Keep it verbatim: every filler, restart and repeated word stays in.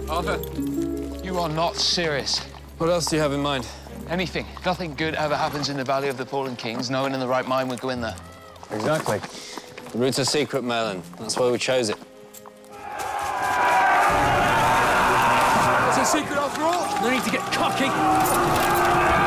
Arthur, You are not serious. what else do you have in mind? Anything. Nothing good ever happens in the Valley of the Fallen Kings. No one in the right mind would go in there. Exactly. The route's a secret, Merlin. That's why we chose it. It's a secret after all? No need to get cocky.